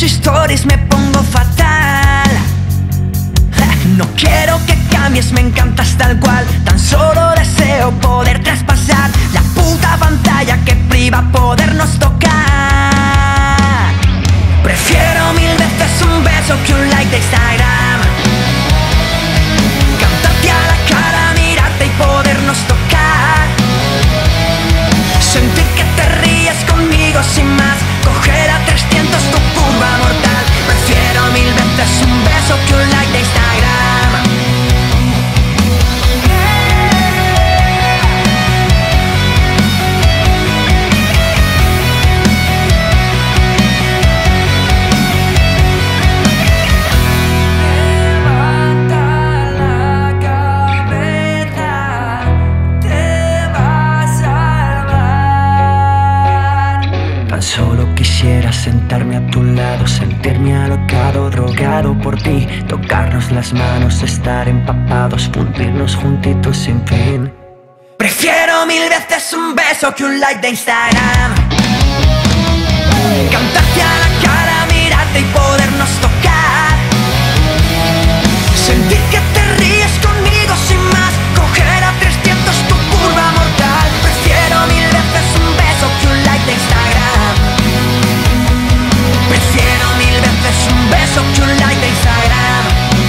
tus stories me pongo fatal. No quiero que cambies, me encantas tal cual. Tan solo deseo poder traspasar la puta pantalla que priva podernos tocar. Prefiero mil veces un beso que un like de Instagram. Cantarte a la cara, mirarte y podernos tocar. Sentir que te ríes conmigo sin más. Coger a 300 tu curva mortal. Prefiero mil veces un beso que un like de Instagram. Solo quisiera sentarme a tu lado, sentirme alocado, drogado por ti, tocarnos las manos, estar empapados, fundirnos juntitos sin fin. Prefiero mil veces un beso que un like de Instagram. Cantarte a la cara, mirarte y podernos tocar. Sentir que te ríes conmigo sin más. Coger a 300 tu curva mortal. Prefiero mil veces un beso que un like de Instagram. Prefiero mil veces un beso que un like de Instagram.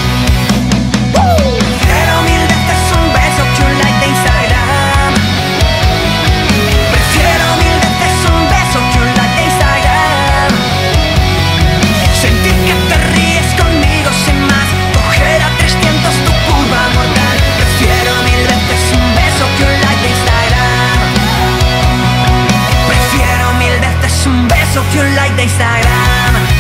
Prefiero mil veces un beso que un like de Instagram. Prefiero mil veces un beso que un like de Instagram. Sentir que te ríes conmigo sin más. Coger a 300 tu curva mortal. Prefiero mil veces un beso que un like de Instagram. Prefiero mil veces un beso que un like de Instagram.